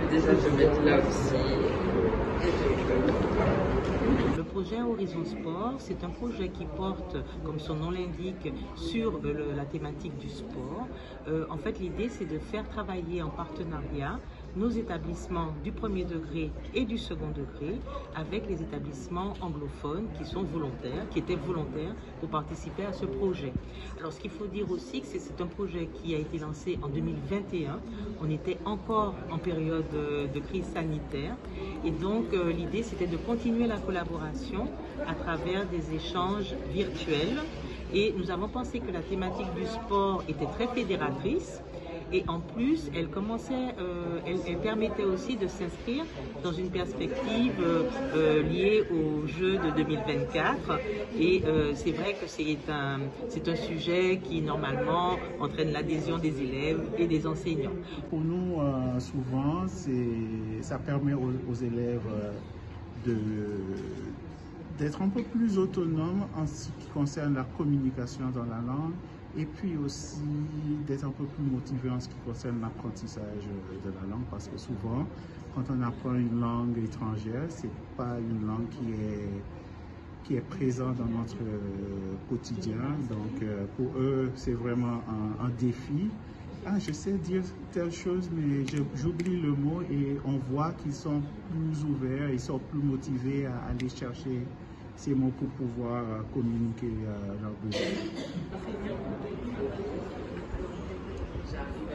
déjà de mettre là aussi. Le projet Horizon Sport, c'est un projet qui porte, comme son nom l'indique, sur la thématique du sport. En fait, l'idée, c'est de faire travailler en partenariat nos établissements du premier degré et du second degré avec les établissements anglophones qui sont volontaires, qui étaient volontaires pour participer à ce projet. Alors, ce qu'il faut dire aussi, c'est un projet qui a été lancé en 2021. On était encore en période de crise sanitaire et donc l'idée, c'était de continuer la collaboration à travers des échanges virtuels. Et nous avons pensé que la thématique du sport était très fédératrice. Et en plus, elle permettait aussi de s'inscrire dans une perspective liée aux Jeux de 2024. Et c'est vrai que c'est un sujet qui, normalement, entraîne l'adhésion des élèves et des enseignants. Pour nous, souvent, ça permet aux élèves d'être un peu plus autonomes en ce qui concerne la communication dans la langue, et puis aussi d'être un peu plus motivé en ce qui concerne l'apprentissage de la langue, parce que souvent, quand on apprend une langue étrangère, c'est pas une langue qui est présente dans notre quotidien. Donc pour eux, c'est vraiment un défi. Ah, je sais dire telle chose, mais j'oublie le mot, et on voit qu'ils sont plus ouverts, ils sont plus motivés à aller chercher ces mots pour pouvoir communiquer leurs besoins.